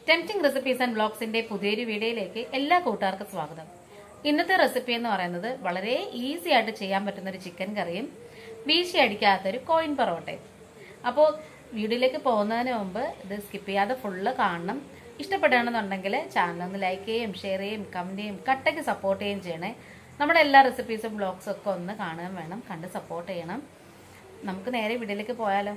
Tempting recipes and ബ്ലോഗ്സിന്റെ പുതിയൊരു വീഡിയോയിലേക്ക് എല്ലാ കൂട്ടുകാർക്കും സ്വാഗതം. ഇന്നത്തെ റെസിപ്പി എന്ന് പറയുന്നത് വളരെ ഈസി ആയിട്ട് ചെയ്യാൻ പറ്റുന്ന ഒരു ചിക്കൻ കറിയും വീശി അടിക്കാത്തൊരു കോയിൻ പൊറോട്ടയും. അപ്പോൾ വീഡിയോയിലേക്ക് പോകുന്നതിന് മുമ്പ് ഇത് സ്കിപ്പ് ചെയ്യാതെ ഫുള്ള് കാണണം. ഇഷ്ടപ്പെടുകയാണെന്നുണ്ടെങ്കിൽ ചാനൽ ഒന്ന് ലൈക്ക് ചെയ്യുകയും ഷെയർ ചെയ്യുകയും കമന്റ് ചെയ്യും കട്ടയ്ക്ക് സപ്പോർട്ട് ചെയ്യുകയും ചെയ്യണേ. നമ്മുടെ എല്ലാ റെസിപ്പീസും ബ്ലോഗ്സും ഒക്കെ ഒന്ന് കാണുകയും വേണം, കണ്ട് സപ്പോർട്ട് ചെയ്യണം. നമുക്ക് നേരെ വീഡിയോയിലേക്ക് പോയാലോ.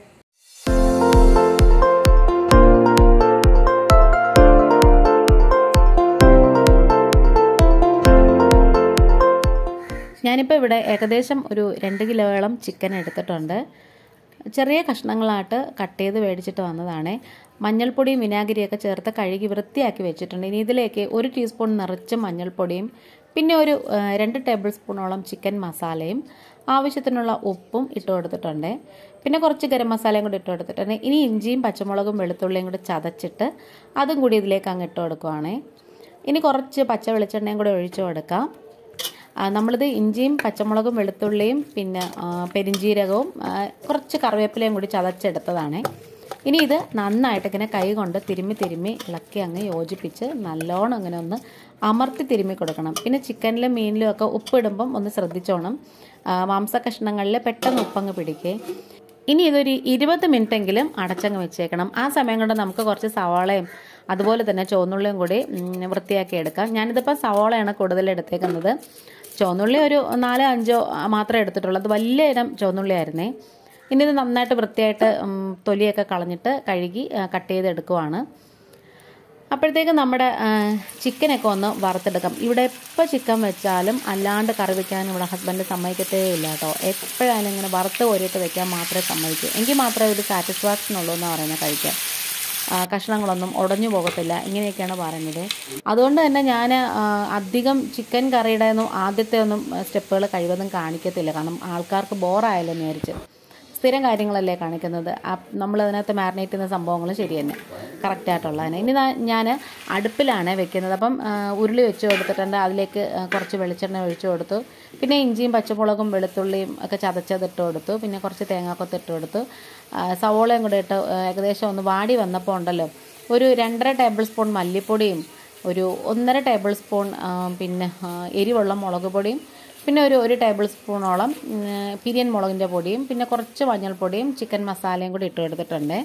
ഞാനിപ്പോൾ ഇവിടെ ഏകദേശം ഒരു 2 കിലോയോളം ചിക്കൻ എടുത്തിട്ടുണ്ട്. ചെറിയ കഷ്ണങ്ങളായിട്ട് കട്ട് ചെയ്ത് മേടിച്ചിട്ട് വന്നതാണ്. മഞ്ഞൾപ്പൊടിയും വിനാഗിരിയൊക്കെ ചേർത്ത് കഴുകി വൃത്തിയാക്കി വെച്ചിട്ടുണ്ട്. ഇനി ഇതിലേക്ക് 1 ടീസ്പൂൺ നിറച്ച് മഞ്ഞൾപ്പൊടിയും പിന്നെ ഒരു 2 ടേബിൾ സ്പൂണോളം ചിക്കൻ മസാലയും ആവശ്യത്തിനുള്ള ഉപ്പും ഇട്ട് കൊടുത്തിട്ടുണ്ട്. പിന്നെ കുറച്ച് ഗരം മസാലയും കൂടി ഇട്ട് കൊടുത്തിട്ടുണ്ട്. ഇനി ഇഞ്ചിയും പച്ചമുളകും വെളുത്തുള്ളിയും കൂടി ചതച്ചിട്ട് അതും കൂടി ഇതിലേക്ക് അങ്ങ് ഇട്ട് കൊടുക്കുവാണ്. ഇനി കുറച്ച് പച്ച വെളിച്ചെണ്ണയും കൂടി ഒഴിച്ചു കൊടുക്കാം. നമ്മളിത് ഇഞ്ചിയും പച്ചമുളകും വെളുത്തുള്ളിയും പിന്നെ പെരിഞ്ചീരകവും കുറച്ച് കറിവേപ്പിലയും കൂടി ചതച്ചെടുത്തതാണ്. ഇനി ഇത് നന്നായിട്ട് ഇങ്ങനെ കൈ കൊണ്ട് തിരുമ്മി ഇളക്കി അങ്ങ് യോജിപ്പിച്ച് നല്ലോണം ഇങ്ങനെ ഒന്ന് അമർത്തി തിരുമ്മി കൊടുക്കണം. പിന്നെ ചിക്കനിലും മീനിലും ഒക്കെ ഉപ്പിടുമ്പം ഒന്ന് ശ്രദ്ധിച്ചോണം, മാംസ കഷ്ണങ്ങളിൽ പെട്ടെന്ന് ഉപ്പങ്ങ് പിടിക്കേ. ഇനി ഇതൊരു 20 മിനിറ്റെങ്കിലും അടച്ചങ്ങ് വെച്ചേക്കണം. ആ സമയം കൊണ്ട് നമുക്ക് കുറച്ച് സവാളയും അതുപോലെ തന്നെ ചുവന്നുള്ളിയും കൂടി വൃത്തിയാക്കി എടുക്കാം. ഞാനിതിപ്പോൾ സവാളയാണ് കൂടുതൽ എടുത്തേക്കുന്നത്. ചുവന്നുള്ളി ഒരു 4-5 മാത്രമേ എടുത്തിട്ടുള്ളൂ. അത് വലിയ ഇനം ചുവന്നുള്ളിയായിരുന്നേ. ഇനി ഇത് നന്നായിട്ട് വൃത്തിയായിട്ട് തൊലിയൊക്കെ കളഞ്ഞിട്ട് കഴുകി കട്ട് ചെയ്തെടുക്കുവാണ്. അപ്പോഴത്തേക്ക് നമ്മുടെ ചിക്കനൊക്കെ ഒന്ന് വറുത്തെടുക്കാം. ഇവിടെ എപ്പോൾ ചിക്കൻ വെച്ചാലും അല്ലാണ്ട് കറി വയ്ക്കാനും ഇവിടെ ഹസ്ബൻഡ് സമ്മതിക്കത്തേ ഇല്ല കേട്ടോ. എപ്പോഴായാലും ഇങ്ങനെ വറുത്ത് കോരിയിട്ട് വെക്കാൻ മാത്രമേ സമ്മതിക്കൂ. എനിക്ക് മാത്രമേ ഒരു സാറ്റിസ്ഫാക്ഷൻ ഉള്ളൂ എന്ന് പറയുന്നത് കഴിക്കാൻ. കഷ്ണങ്ങളൊന്നും ഉടഞ്ഞു പോകത്തില്ല, ഇങ്ങനെയൊക്കെയാണ് പറയുന്നത്. അതുകൊണ്ട് തന്നെ ഞാൻ അധികം ചിക്കൻ കറിയുടെ ആദ്യത്തെ ഒന്നും സ്റ്റെപ്പുകൾ കഴിവതും കാണിക്കത്തില്ല. കാരണം ആൾക്കാർക്ക് ബോറായാലും വിചാരിച്ച് സ്ഥിരം കാര്യങ്ങളല്ലേ കാണിക്കുന്നത്. നമ്മളതിനകത്ത് മാരിനേറ്റ് ചെയ്യുന്ന സംഭവങ്ങൾ ശരി തന്നെ കറക്റ്റായിട്ടുള്ളതിന്. ഇനി ഞാൻ അടുപ്പിലാണ് വെക്കുന്നത്. അപ്പം ഉരുളി വെച്ച് കൊടുത്തിട്ടുണ്ട്. അതിലേക്ക് കുറച്ച് വെളിച്ചെണ്ണ ഒഴിച്ചു കൊടുത്തു. പിന്നെ ഇഞ്ചിയും പച്ചമുളകും വെളുത്തുള്ളിയും ഒക്കെ ചതച്ചതിട്ട് കൊടുത്തു. പിന്നെ കുറച്ച് തേങ്ങാക്കൊത്ത് ഇട്ട് കൊടുത്തു. സവോളയും കൂടെ ഇട്ട് ഏകദേശം ഒന്ന് വാടി വന്നപ്പോൾ ഉണ്ടല്ലോ ഒരു 2.5 ടേബിൾ സ്പൂൺ മല്ലിപ്പൊടിയും ഒരു 1.5 ടേബിൾ സ്പൂൺ പിന്നെ എരിവുള്ള മുളക് പൊടിയും പിന്നെ ഒരു ടേബിൾ സ്പൂണോളം പിരിയൻ മുളകിൻ്റെ പൊടിയും പിന്നെ കുറച്ച് മഞ്ഞൾപ്പൊടിയും ചിക്കൻ മസാലയും കൂടി ഇട്ട് കൊടുത്തിട്ടുണ്ട്.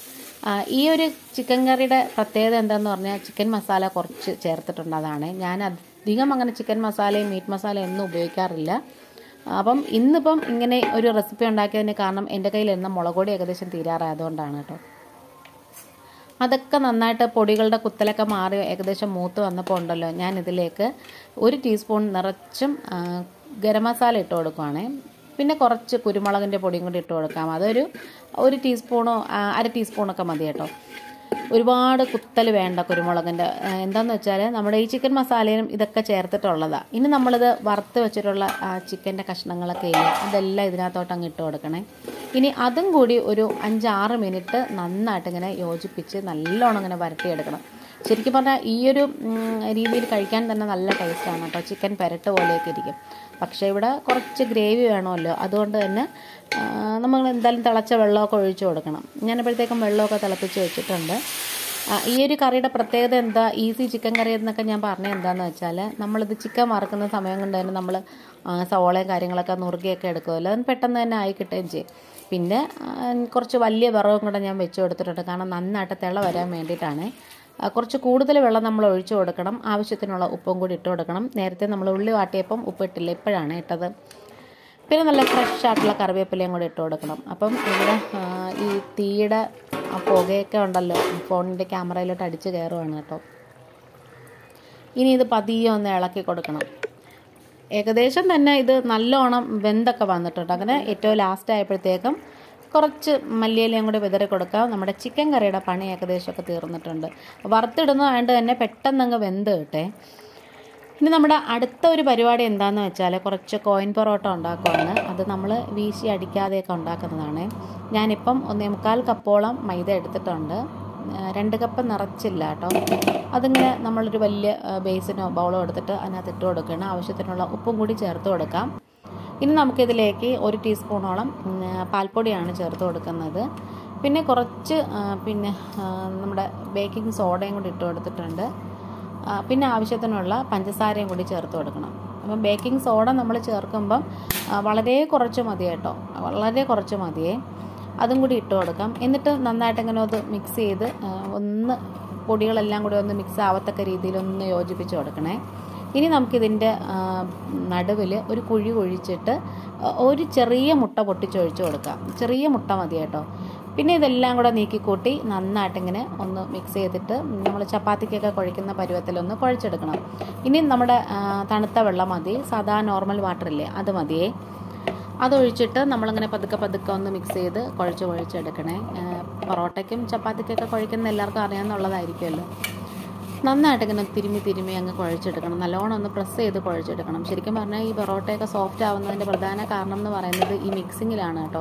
ഈ ഒരു ചിക്കൻ കറിയുടെ പ്രത്യേകത എന്താണെന്ന് പറഞ്ഞാൽ ചിക്കൻ മസാല കുറച്ച് ചേർത്തിട്ടുണ്ട്. അതാണ് ഞാൻ അധികം അങ്ങനെ ചിക്കൻ മസാലയും മീറ്റ് മസാലയും ഒന്നും ഉപയോഗിക്കാറില്ല. അപ്പം ഇന്നിപ്പം ഇങ്ങനെ ഒരു റെസിപ്പി ഉണ്ടാക്കിയതിന് കാരണം എൻ്റെ കയ്യിൽ എന്ന മുളക് പൊടി ഏകദേശം തീരാറായതുകൊണ്ടാണ് കേട്ടോ. അതൊക്കെ നന്നായിട്ട് പൊടികളുടെ കുത്തലൊക്കെ മാറി ഏകദേശം മൂത്ത് വന്നപ്പോൾ ഉണ്ടല്ലോ ഞാൻ ഇതിലേക്ക് 1 ടീസ്പൂൺ നിറച്ചും ഗരം മസാല ഇട്ട് കൊടുക്കുവാണ്. പിന്നെ കുറച്ച് കുരുമുളകിൻ്റെ പൊടിയും കൂടി ഇട്ട് കൊടുക്കാം. അതൊരു 1 ടീസ്പൂണോ 1/2 ടീസ്പൂണൊക്കെ മതി കേട്ടോ. ഒരുപാട് കുത്തൽ വേണ്ട കുരുമുളകിൻ്റെ. എന്താണെന്ന് വെച്ചാൽ നമ്മുടെ ഈ ചിക്കൻ മസാലയും ഇതൊക്കെ ചേർത്തിട്ടുള്ളതാണ്. ഇനി നമ്മളിത് വറുത്ത് വെച്ചിട്ടുള്ള ചിക്കൻ്റെ കഷ്ണങ്ങളൊക്കെ ഇല്ലേ അതെല്ലാം ഇതിനകത്തോട്ട് അങ്ങ് ഇട്ട് കൊടുക്കണേ. ഇനി അതും കൂടി ഒരു 5-6 മിനിറ്റ് നന്നായിട്ട് ഇങ്ങനെ യോജിപ്പിച്ച് നല്ലോണം ഇങ്ങനെ വരട്ടിയെടുക്കണം. ശരിക്കും പറഞ്ഞാൽ ഈ ഒരു രീതിയിൽ കഴിക്കാൻ തന്നെ നല്ല ടേസ്റ്റാണ് കേട്ടോ. ചിക്കൻ പെരട്ട് പോലെയൊക്കെ ഇരിക്കും. പക്ഷേ ഇവിടെ കുറച്ച് ഗ്രേവി വേണമല്ലോ, അതുകൊണ്ട് തന്നെ നമ്മൾ എന്തായാലും തിളച്ച വെള്ളമൊക്കെ ഒഴിച്ചു കൊടുക്കണം. ഞാനിപ്പോഴത്തേക്കും വെള്ളമൊക്കെ തിളപ്പിച്ച് വെച്ചിട്ടുണ്ട്. ഈ ഒരു കറിയുടെ പ്രത്യേകത എന്താ, ഈസി ചിക്കൻ കറി എന്നൊക്കെ ഞാൻ പറഞ്ഞത് എന്താണെന്ന് വെച്ചാൽ നമ്മളിത് ചിക്കൻ വറുക്കുന്ന സമയം കൊണ്ട് തന്നെ നമ്മൾ സവോളയും കാര്യങ്ങളൊക്കെ നുറുകിയൊക്കെ എടുക്കുമല്ലോ, അതിന് പെട്ടെന്ന് തന്നെ ആയി കിട്ടുകയും ചെയ്യും. പിന്നെ കുറച്ച് വലിയ വിറകും കൂടെ ഞാൻ വെച്ച് കൊടുത്തിട്ടുണ്ട്. കാരണം നന്നായിട്ട് തിള വരാൻ വേണ്ടിയിട്ടാണ്. കുറച്ച് കൂടുതൽ വെള്ളം നമ്മൾ ഒഴിച്ചു കൊടുക്കണം. ആവശ്യത്തിനുള്ള ഉപ്പും കൂടി ഇട്ട് കൊടുക്കണം. നേരത്തെ നമ്മൾ ഉള്ളി വാട്ടിയപ്പം ഉപ്പിട്ടില്ല, ഇപ്പോഴാണ് ഇട്ടത്. പിന്നെ നല്ല ഫ്രഷ് ആയിട്ടുള്ള കറിവേപ്പിലയും കൂടി ഇട്ട് കൊടുക്കണം. അപ്പം ഇവിടെ ഈ തീയുടെ പുകയൊക്കെ ഉണ്ടല്ലോ ഫോണിൻ്റെ ക്യാമറയിലോട്ട് അടിച്ച് കയറുവാണ് കേട്ടോ. ഇനി ഇത് പതിയെ ഒന്ന് ഇളക്കി കൊടുക്കണം. ഏകദേശം തന്നെ ഇത് നല്ലോണം വെന്തൊക്കെ വന്നിട്ടുണ്ട്. അങ്ങനെ ഏറ്റവും ലാസ്റ്റ് ആയപ്പോഴത്തേക്കും കുറച്ച് മല്ലിയിലയും കൂടി വിതറി കൊടുക്കാം. നമ്മുടെ ചിക്കൻ കറിയുടെ പണി ഏകദേശമൊക്കെ തീർന്നിട്ടുണ്ട്. വറുത്തിടുന്നതായതുകൊണ്ട് തന്നെ പെട്ടെന്നങ്ങ് വെന്ത് കിട്ടേ. ഇനി നമ്മുടെ അടുത്ത ഒരു പരിപാടി എന്താണെന്ന് വെച്ചാൽ കുറച്ച് കോയിൻ പൊറോട്ട ഉണ്ടാക്കുവാണ്. അത് നമ്മൾ വീശി അടിക്കാതെയൊക്കെ ഉണ്ടാക്കുന്നതാണ്. ഞാനിപ്പം 1.25 കപ്പോളം മൈദ എടുത്തിട്ടുണ്ട്. 2 കപ്പ് നിറച്ചില്ല കേട്ടോ. അതിങ്ങനെ നമ്മളൊരു വലിയ ബേസിനോ ബൗളോ എടുത്തിട്ട് അതിനകത്ത് ഇട്ട് കൊടുക്കണം. ആവശ്യത്തിനുള്ള ഉപ്പും കൂടി ചേർത്ത് കൊടുക്കാം. ഇനി നമുക്കിതിലേക്ക് 1 ടീസ്പൂണോളം പാൽപ്പൊടിയാണ് ചേർത്ത് കൊടുക്കുന്നത്. പിന്നെ കുറച്ച് നമ്മുടെ ബേക്കിംഗ് സോഡയും കൂടി ഇട്ട് കൊടുത്തിട്ടുണ്ട്. പിന്നെ ആവശ്യത്തിനുള്ള പഞ്ചസാരയും കൂടി ചേർത്ത് കൊടുക്കണം. അപ്പം ബേക്കിംഗ് സോഡ നമ്മൾ ചേർക്കുമ്പം വളരെ കുറച്ച് മതി കേട്ടോ, വളരെ കുറച്ച് മതിയേ. അതും കൂടി ഇട്ട് കൊടുക്കാം. എന്നിട്ട് നന്നായിട്ട് ഇങ്ങനെ ഒന്ന് മിക്സ് ചെയ്ത് ഒന്ന് പൊടികളെല്ലാം കൂടി ഒന്ന് മിക്സ് ആവത്തക്ക രീതിയിൽ ഒന്ന് യോജിപ്പിച്ച് കൊടുക്കണേ. ഇനി നമുക്കിതിൻ്റെ നടുവിൽ ഒരു കുഴി കുഴിച്ചിട്ട് ഒരു ചെറിയ മുട്ട പൊട്ടിച്ചൊഴിച്ച് കൊടുക്കാം. ചെറിയ മുട്ട മതി കേട്ടോ. പിന്നെ ഇതെല്ലാം കൂടെ നീക്കിക്കൂട്ടി നന്നായിട്ടിങ്ങനെ ഒന്ന് മിക്സ് ചെയ്തിട്ട് നമ്മൾ ചപ്പാത്തിക്കൊക്കെ കുഴയ്ക്കുന്ന പരുവത്തിലൊന്ന് കുഴച്ചെടുക്കണം. ഇനി നമ്മുടെ തണുത്ത വെള്ളം മതി, സാധാ നോർമൽ വാട്ടറില്ലേ അത് മതിയേ. അതൊഴിച്ചിട്ട് നമ്മളിങ്ങനെ പതുക്കെ ഒന്ന് മിക്സ് ചെയ്ത് കുഴച്ചെടുക്കണേ. പൊറോട്ടയ്ക്കും ചപ്പാത്തിക്കൊക്കെ കുഴയ്ക്കുന്ന എല്ലാവർക്കും അറിയാമെന്നുള്ളതായിരിക്കുമല്ലോ. നന്നായിട്ടിങ്ങനെ തിരുമ്മി അങ്ങ് കുഴച്ചെടുക്കണം. നല്ലോണം ഒന്ന് പ്രസ് ചെയ്ത് കുഴച്ചെടുക്കണം. ശരിക്കും പറഞ്ഞാൽ ഈ പൊറോട്ടയൊക്കെ സോഫ്റ്റ് ആവുന്നതിൻ്റെ പ്രധാന കാരണം എന്ന് പറയുന്നത് ഈ മിക്സിങ്ങിലാണ് കേട്ടോ.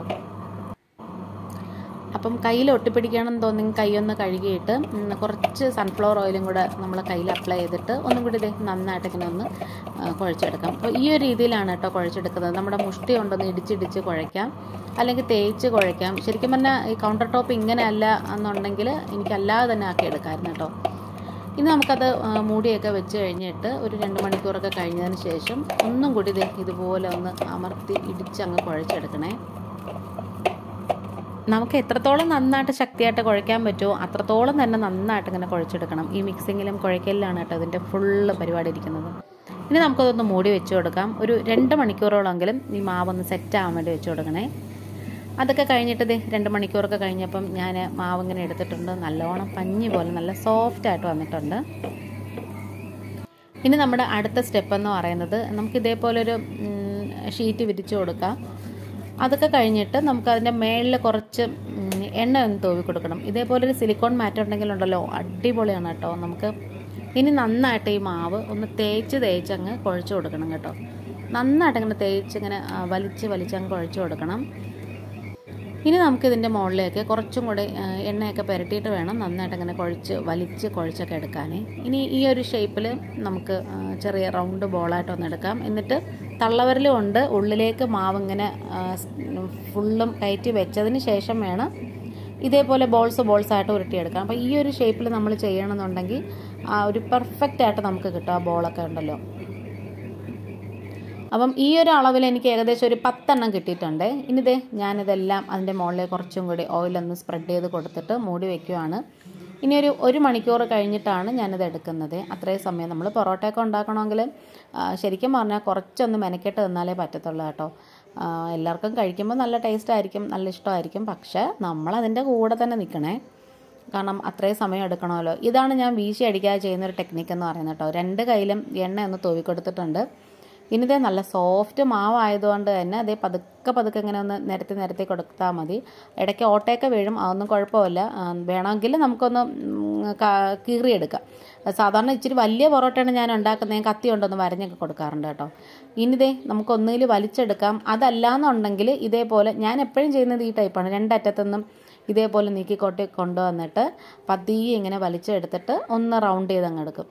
അപ്പം കയ്യിൽ ഒട്ടിപ്പിടിക്കണമെന്ന് തോന്നി കൈയൊന്ന് കഴുകിയിട്ട് കുറച്ച് സൺഫ്ലവർ ഓയിലും കൂടെ നമ്മൾ കയ്യിൽ അപ്ലൈ ചെയ്തിട്ട് ഒന്നും കൂടി നന്നായിട്ട് ഇങ്ങനെ ഒന്ന് കുഴച്ചെടുക്കാം. അപ്പോൾ ഈ ഒരു രീതിയിലാണ് കേട്ടോ കുഴച്ചെടുക്കുന്നത്. നമ്മുടെ മുഷ്ടി കൊണ്ടൊന്ന് ഇടിച്ചിടിച്ച് കുഴയ്ക്കാം, അല്ലെങ്കിൽ തേച്ച് കുഴയ്ക്കാം. ശരിക്കും പറഞ്ഞാൽ ഈ കൗണ്ടർ ടോപ്പ് ഇങ്ങനെ അല്ല എന്നുണ്ടെങ്കിൽ എനിക്കല്ലാതെ തന്നെ ആക്കി എടുക്കാമായിരുന്നു കേട്ടോ. ഇനി നമുക്കത് മൂടിയൊക്കെ വെച്ച് കഴിഞ്ഞിട്ട് ഒരു 2 മണിക്കൂറൊക്കെ കഴിഞ്ഞതിന് ശേഷം ഒന്നും കൂടി ഇതുപോലെ ഒന്ന് അമർത്തി ഇടിച്ചങ്ങ് കുഴച്ചെടുക്കണേ. നമുക്ക് എത്രത്തോളം നന്നായിട്ട് ശക്തിയായിട്ട് കുഴയ്ക്കാൻ പറ്റുമോ അത്രത്തോളം തന്നെ നന്നായിട്ട് ഇങ്ങനെ കുഴച്ചെടുക്കണം. ഈ മിക്സിങ്ങിലും കുഴയ്ക്കലിലാണ് കേട്ടോ ഇതിൻ്റെ ഫുള്ള് പരിപാടി ഇരിക്കുന്നത്. ഇനി നമുക്കതൊന്ന് മൂടി വെച്ച് കൊടുക്കാം. ഒരു 2 മണിക്കൂറോളെങ്കിലും ഈ മാവൊന്ന് സെറ്റ് ആവാൻ വേണ്ടി വെച്ച് കൊടുക്കണേ. അതൊക്കെ കഴിഞ്ഞിട്ട് 2 മണിക്കൂറൊക്കെ കഴിഞ്ഞപ്പം ഞാൻ മാവ് ഇങ്ങനെ എടുത്തിട്ടുണ്ട്. നല്ലോണം പഞ്ഞി പോലെ നല്ല സോഫ്റ്റായിട്ട് വന്നിട്ടുണ്ട്. ഇനി നമ്മുടെ അടുത്ത സ്റ്റെപ്പ് എന്ന് പറയുന്നത് നമുക്ക് ഇതേപോലൊരു ഷീറ്റ് വിരിച്ചു കൊടുക്കാം. അതൊക്കെ കഴിഞ്ഞിട്ട് നമുക്ക് അതിൻ്റെ മേളിൽ കുറച്ച് എണ്ണ ഒന്ന് തൂവി കൊടുക്കണം. ഇതേപോലൊരു സിലിക്കോൺ മാറ്റ് ഉണ്ടെങ്കിലുണ്ടല്ലോ അടിപൊളിയാണ് കേട്ടോ. നമുക്ക് ഇനി നന്നായിട്ട് ഈ മാവ് ഒന്ന് തേച്ചങ്ങ് കുഴച്ച് കൊടുക്കണം കേട്ടോ. നന്നായിട്ട് ഇങ്ങനെ തേച്ചിങ്ങനെ വലിച്ചങ്ങ് കുഴച്ച് കൊടുക്കണം. ഇനി നമുക്കിതിൻ്റെ മുകളിലേക്ക് കുറച്ചും കൂടെ എണ്ണയൊക്കെ പുരട്ടിയിട്ട് വേണം നന്നായിട്ട് ഇങ്ങനെ കുഴച്ചൊക്കെ എടുക്കാനേ. ഇനി ഈ ഒരു ഷേപ്പിൽ നമുക്ക് ചെറിയ റൗണ്ട് ബോളായിട്ട് ഒന്ന് എടുക്കാം. എന്നിട്ട് തള്ളവിരൽ കൊണ്ട് ഉള്ളിലേക്ക് മാവ് ഇങ്ങനെ ഫുള്ളും കയറ്റി വെച്ചതിന് ശേഷം വേണം ഇതേപോലെ ബോൾസായിട്ട് ഉരുട്ടിയെടുക്കാം. അപ്പോൾ ഈ ഒരു ഷേപ്പിൽ നമ്മൾ ചെയ്യണമെന്നുണ്ടെങ്കിൽ ഒരു പെർഫെക്റ്റ് ആയിട്ട് നമുക്ക് കിട്ടും ആ ബോളൊക്കെ ഉണ്ടല്ലോ. അപ്പം ഈ ഒരു അളവിൽ എനിക്ക് ഏകദേശം ഒരു 10 എണ്ണം കിട്ടിയിട്ടുണ്ട്. ഇനി ഞാനിതെല്ലാം അതിൻ്റെ മുകളിൽ കുറച്ചും കൂടി ഓയിലൊന്ന് സ്പ്രെഡ് ചെയ്ത് കൊടുത്തിട്ട് മൂടി വയ്ക്കുവാണ്. ഇനി ഒരു മണിക്കൂർ കഴിഞ്ഞിട്ടാണ് ഞാനിത് എടുക്കുന്നത്. അത്രയും സമയം നമ്മൾ പൊറോട്ടയൊക്കെ ഉണ്ടാക്കണമെങ്കിൽ ശരിക്കും പറഞ്ഞാൽ കുറച്ചൊന്ന് മെനക്കെട്ട് തന്നാലേ പറ്റത്തുള്ളൂ കേട്ടോ. എല്ലാവർക്കും കഴിക്കുമ്പോൾ നല്ല ടേസ്റ്റ് ആയിരിക്കും, നല്ല ഇഷ്ടമായിരിക്കും. പക്ഷേ നമ്മളതിൻ്റെ കൂടെ തന്നെ നിൽക്കണേ, കാരണം അത്രയും സമയം എടുക്കണമല്ലോ. ഇതാണ് ഞാൻ വീശി അടിക്കാതെ ചെയ്യുന്നൊരു ടെക്നിക്ക് എന്ന് പറയുന്നത് കേട്ടോ. 2 കൈയിലും എണ്ണ ഒന്ന് തൂവി കൊടുത്തിട്ടുണ്ട്. ഇനി നല്ല സോഫ്റ്റ് മാവായതുകൊണ്ട് തന്നെ പതുക്കെ ഇങ്ങനെ ഒന്ന് നിരത്തി കൊടുത്താൽ മതി. ഇടയ്ക്ക് ഓട്ടയൊക്കെ വീഴും, അതൊന്നും കുഴപ്പമില്ല. വേണമെങ്കിൽ നമുക്കൊന്ന് കീറിയെടുക്കാം. സാധാരണ ഇച്ചിരി വലിയ പൊറോട്ടയാണ് ഞാൻ ഉണ്ടാക്കുന്നത്, കത്തി കൊണ്ടൊന്ന് വരഞ്ഞൊക്കെ കൊടുക്കാറുണ്ട് കേട്ടോ. ഇനി നമുക്കൊന്നുകിൽ വലിച്ചെടുക്കാം, അതല്ലാന്നുണ്ടെങ്കിൽ ഇതേപോലെ ഞാൻ എപ്പോഴും ചെയ്യുന്നത് ഈ ടൈപ്പാണ്. 2 അറ്റത്തുനിന്നും ഇതേപോലെ നീക്കിക്കൊട്ടി കൊണ്ടുവന്നിട്ട് പതിയെ ഇങ്ങനെ വലിച്ചെടുത്തിട്ട് ഒന്ന് റൗണ്ട് ചെയ്ത് അങ്ങ് എടുക്കും.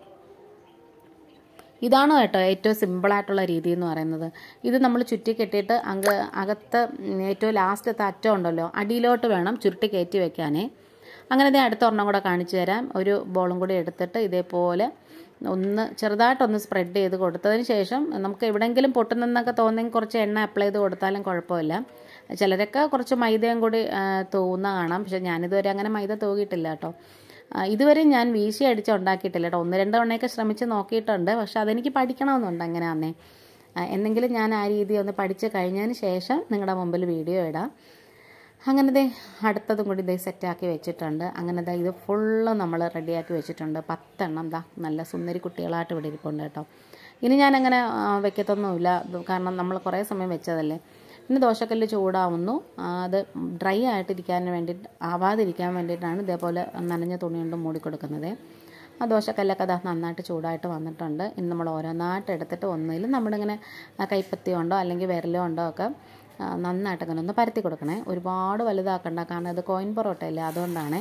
ഇതാണ് കേട്ടോ ഏറ്റവും സിമ്പിളായിട്ടുള്ള രീതി എന്ന് പറയുന്നത്. ഇത് നമ്മൾ ചുറ്റി കെട്ടിയിട്ട് അകത്ത് ഏറ്റവും ലാസ്റ്റത്തെ അറ്റം ഉണ്ടല്ലോ അടിയിലോട്ട് വേണം ചുരുട്ടി കയറ്റി വെക്കാനേ. അങ്ങനെ അടുത്ത ഒരെണ്ണം കൂടെ കാണിച്ചു തരാം. ഒരു ബോളും കൂടി എടുത്തിട്ട് ഇതേപോലെ ഒന്ന് ചെറുതായിട്ടൊന്ന് സ്പ്രെഡ് ചെയ്ത് കൊടുത്തതിന് ശേഷം നമുക്ക് എവിടെയെങ്കിലും പൊട്ടുന്നെന്നൊക്കെ തോന്നെങ്കിൽ കുറച്ച് എണ്ണ അപ്ലൈ ചെയ്ത് കൊടുത്താലും കുഴപ്പമില്ല. ചിലരൊക്കെ കുറച്ച് മൈദയും കൂടി തൂവുന്ന കാണാം. പക്ഷേ ഞാനിതുവരെ അങ്ങനെ മൈദ തൂകിയിട്ടില്ല കേട്ടോ. ഇതുവരെ ഞാൻ വീശി അടിച്ച് ഉണ്ടാക്കിയിട്ടില്ല കേട്ടോ. 1-2 തവണയൊക്കെ ശ്രമിച്ച് നോക്കിയിട്ടുണ്ട്. പക്ഷെ അതെനിക്ക് പഠിക്കണമെന്നുണ്ട് എങ്ങനെയാന്നേ. എന്നെങ്കിലും ഞാൻ ആ രീതി ഒന്ന് പഠിച്ച് കഴിഞ്ഞതിന് ശേഷം നിങ്ങളുടെ മുമ്പിൽ വീഡിയോ ഇടാം. അങ്ങനെ അടുത്തതും കൂടി സെറ്റാക്കി വെച്ചിട്ടുണ്ട്. അങ്ങനെ ഇത് ഫുള്ള് നമ്മൾ റെഡിയാക്കി വെച്ചിട്ടുണ്ട്. 10 എണ്ണം നല്ല സുന്ദരി കുട്ടികളായിട്ട് ഇവിടെ ഇരിപ്പുണ്ട് കേട്ടോ. ഇനി ഞാനങ്ങനെ വെക്കത്തൊന്നുമില്ല, കാരണം നമ്മൾ കുറേ സമയം വെച്ചതല്ലേ. ഇനി ദോശക്കല്ല് ചൂടാവുന്നു. അത് ഡ്രൈ ആവാതിരിക്കാൻ വേണ്ടിയിട്ടാണ് ഇതേപോലെ നനഞ്ഞ തുണി കൊണ്ട് മൂടിക്കൊടുക്കുന്നത്. ആ ദോശക്കല്ലൊക്കെ നന്നായിട്ട് ചൂടായിട്ട് വന്നിട്ടുണ്ട്. ഇനി നമ്മൾ ഓരോന്നായിട്ട് എടുത്തിട്ട് ഒന്നിലും നമ്മളിങ്ങനെ കൈപ്പത്തി കൊണ്ടോ അല്ലെങ്കിൽ വിരലോ കൊണ്ടോ ഒക്കെ നന്നായിട്ട് അങ്ങനെ ഒന്ന് പരത്തി കൊടുക്കണേ. ഒരുപാട് വലുതാക്കണ്ട, കാരണം ഇത് കോയിൻ പൊറോട്ടയല്ലേ, അതുകൊണ്ടാണ്.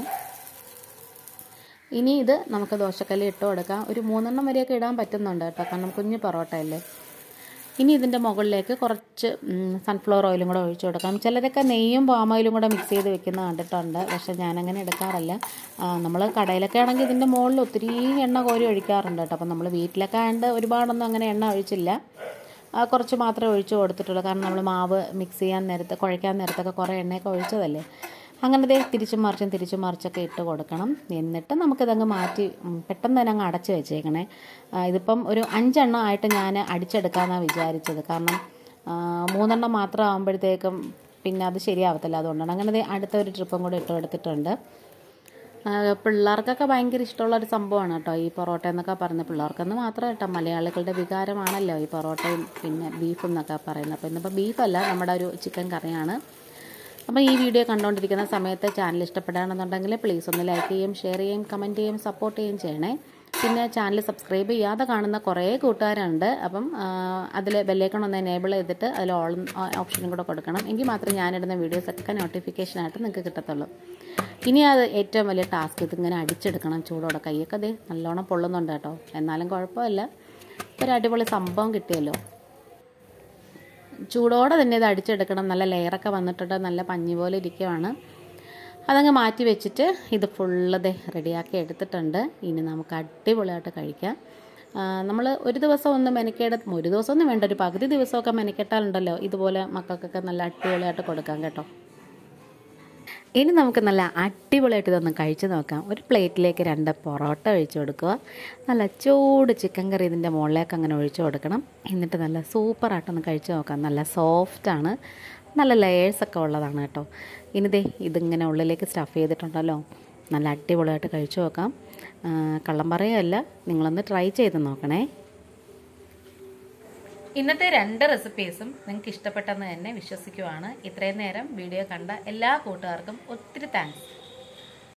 ഇനി ഇത് നമുക്ക് ദോശക്കല്ല് ഇട്ട് കൊടുക്കാം. ഒരു 3 എണ്ണം വരെയൊക്കെ ഇടാൻ പറ്റുന്നുണ്ട് കേട്ടോ, കാരണം കുഞ്ഞു പൊറോട്ടയല്ലേ. ഇനി ഇതിൻ്റെ മുകളിലേക്ക് കുറച്ച് സൺഫ്ലവർ ഓയിലും കൂടെ ഒഴിച്ചു കൊടുക്കാം. ചിലരൊക്കെ നെയ്യും പാം ഓയിലും കൂടെ മിക്സ് ചെയ്ത് വെക്കുന്ന കണ്ടിട്ടുണ്ട്. പക്ഷേ ഞാനങ്ങനെ എടുക്കാറില്ല. നമ്മൾ കടയിലൊക്കെ ആണെങ്കിൽ ഇതിൻ്റെ മുകളിൽ ഒത്തിരി എണ്ണ കോരി ഒഴിക്കാറുണ്ട് കേട്ടോ. അപ്പം നമ്മൾ വീട്ടിലൊക്കെ ആയതുകൊണ്ട് ഒരുപാടൊന്നും അങ്ങനെ എണ്ണ ഒഴിച്ചില്ല, കുറച്ച് മാത്രമേ ഒഴിച്ച് കൊടുത്തിട്ടുള്ളൂ. കാരണം നമ്മൾ മാവ് മിക്സ് ചെയ്യാൻ നേരത്ത്, കുഴയ്ക്കാൻ നേരത്തൊക്കെ കുറേ എണ്ണയൊക്കെ ഒഴിച്ചതല്ലേ. അങ്ങനെ തിരിച്ചും മറിച്ചൊക്കെ ഇട്ട് കൊടുക്കണം. എന്നിട്ട് നമുക്കിതങ്ങ് മാറ്റി പെട്ടെന്ന് തന്നെ അങ്ങ് അടച്ച് വെച്ചേക്കണേ. ഇതിപ്പം ഒരു 5 എണ്ണം ആയിട്ട് ഞാൻ അടിച്ചെടുക്കാമെന്നാണ് വിചാരിച്ചത്. കാരണം 3 എണ്ണം മാത്രം ആകുമ്പോഴത്തേക്കും പിന്നെ അത് ശരിയാവത്തില്ല. അതുകൊണ്ടാണ് അങ്ങനെ അടുത്ത ഒരു ട്രിപ്പും കൂടെ ഇട്ട് കൊടുത്തിട്ടുണ്ട്. പിള്ളേർക്കൊക്കെ ഭയങ്കര ഇഷ്ടമുള്ളൊരു സംഭവമാണ് കേട്ടോ ഈ പൊറോട്ട എന്നൊക്കെ പറയുന്നത്. പിള്ളേർക്കെന്ന് മാത്രം കേട്ടോ, മലയാളികളുടെ വികാരമാണല്ലോ ഈ പൊറോട്ടയും പിന്നെ ബീഫും എന്നൊക്കെ പറയുന്നത്. അപ്പോൾ ഇന്നിപ്പോൾ ബീഫല്ല, നമ്മുടെ ഒരു ചിക്കൻ കറിയാണ്. അപ്പോൾ ഈ വീഡിയോ കണ്ടുകൊണ്ടിരിക്കുന്ന സമയത്ത് ചാനൽ ഇഷ്ടപ്പെടുകയാണെന്നുണ്ടെങ്കിൽ പ്ലീസ് ഒന്ന് ലൈക്ക് ചെയ്യും, ഷെയർ ചെയ്യും, കമൻറ്റ് ചെയ്യും, സപ്പോർട്ട് ചെയ്യുകയും ചെയ്യണേ. പിന്നെ ചാനൽ സബ്സ്ക്രൈബ് ചെയ്യാതെ കാണുന്ന കുറേ കൂട്ടുകാരുണ്ട്. അപ്പം അതിൽ ബെല്ലൈക്കൺ ഒന്ന് എനേബിൾ ചെയ്തിട്ട് അതിൽ ഓൾ ഓപ്ഷനും കൂടെ കൊടുക്കണം. എങ്കിൽ മാത്രമേ ഞാനിടുന്ന വീഡിയോസൊക്കെ നോട്ടിഫിക്കേഷനായിട്ട് നിങ്ങൾക്ക് കിട്ടത്തുള്ളൂ. ഇനി അത് ഏറ്റവും വലിയ ടാസ്ക്, ഇതിങ്ങനെ അടിച്ചെടുക്കണം ചൂടോടെ. കൈയൊക്കെ അതേ നല്ലോണം പൊള്ളുന്നുണ്ട് കേട്ടോ, എന്നാലും കുഴപ്പമില്ല. ഒരു അടിപൊളി സംഭവം കിട്ടിയല്ലോ. ചൂടോടെ തന്നെ ഇത് അടിച്ചെടുക്കണം. നല്ല ലെയറൊക്കെ വന്നിട്ടുണ്ട്, നല്ല പഞ്ഞി പോലെ ഇരിക്കുവാണ്. അതങ്ങ് മാറ്റി വെച്ചിട്ട് ഇത് ഫുള്ള് റെഡിയാക്കി എടുത്തിട്ടുണ്ട്. ഇനി നമുക്ക് അടിപൊളിയായിട്ട് കഴിക്കാം. നമ്മൾ ഒരു ദിവസം ഒന്ന് ഒരു ദിവസമൊന്നും വേണ്ട, ഒരു പകുതി ദിവസമൊക്കെ മെനക്കെട്ടാലുണ്ടല്ലോ ഇതുപോലെ മക്കൾക്കൊക്കെ നല്ല അടിപൊളിയായിട്ട് കൊടുക്കാം കേട്ടോ. ഇനി നമുക്ക് നല്ല അടിപൊളിയായിട്ട് ഇതൊന്ന് കഴിച്ച് നോക്കാം. ഒരു പ്ലേറ്റിലേക്ക് 2 പൊറോട്ട ഒഴിച്ച് കൊടുക്കുക. നല്ല ചൂട് ചിക്കൻ കറി ഇതിൻ്റെ മുകളിലേക്ക് അങ്ങനെ ഒഴിച്ച് കൊടുക്കണം. എന്നിട്ട് നല്ല സൂപ്പറായിട്ടൊന്ന് കഴിച്ച് നോക്കാം. നല്ല സോഫ്റ്റാണ്, നല്ല ലെയേഴ്സൊക്കെ ഉള്ളതാണ് കേട്ടോ. ഇനി ഇതിങ്ങനെ ഉള്ളിലേക്ക് സ്റ്റഫ് ചെയ്തിട്ടുണ്ടല്ലോ, നല്ല അടിപൊളിയായിട്ട് കഴിച്ച് നോക്കാം. കള്ളം പറയുകയല്ല, നിങ്ങളൊന്ന് ട്രൈ ചെയ്ത് നോക്കണേ. ഇന്നത്തെ 2 റെസിപ്പീസും നിങ്ങൾക്ക് ഇഷ്ടപ്പെട്ടെന്ന് തന്നെ വിശ്വസിക്കുവാണ്. ഇത്രയും നേരം വീഡിയോ കണ്ട എല്ലാ കൂട്ടുകാർക്കും ഒത്തിരി താങ്ക്സ്.